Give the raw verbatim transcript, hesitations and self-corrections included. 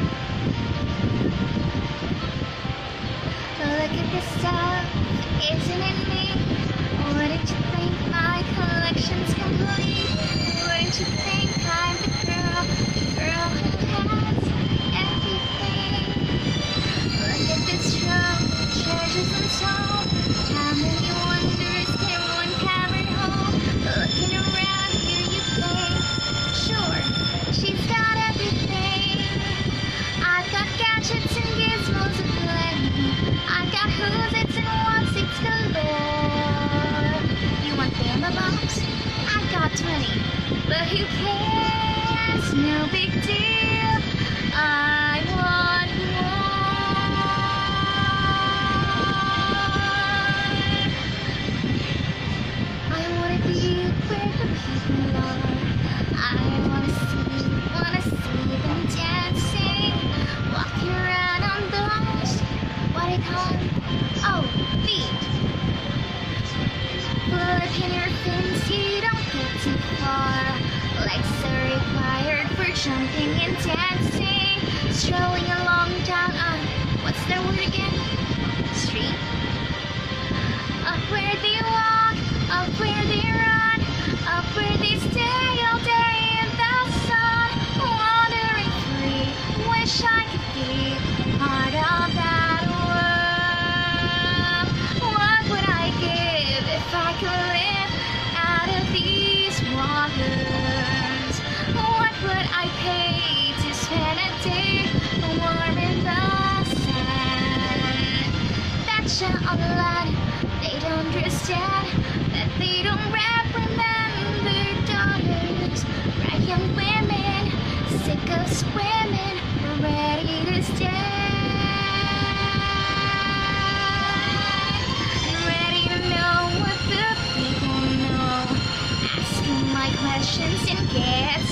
Look at this stuff, isn't it neat? Wouldn't you think my collection's complete? Wouldn't you think I'm the girl, the girl who has everything? Look at this trove, treasures untold. How many wonders can one carry home? Looking around here you think, sure, she's got everything. I've got gadgets and gizmos aplenty. I've got who's it's and what's it's galore. You want Bama bombs? I've got twenty. But who cares? No big deal. I want more. I wanna be where the people are. I wanna see, wanna see them dancing, walking around on those, what do you call them? Oh, feet. Flipping your fins, you don't get too far. Legs are required for jumping and dancing. Strolling along down on, what's their word again? Street? Up where they walk, up where they run, up where they stay all day in the sun. Wandering free, wish I could be part of that world. What would I give if I could live out of these waters? What would I pay to spend a day warm in the sand? That's a lot. They don't understand that they don't reprimand their daughters. Right, young women, sick of swimming, ready to stand, ready to know what the people know. Asking my questions and get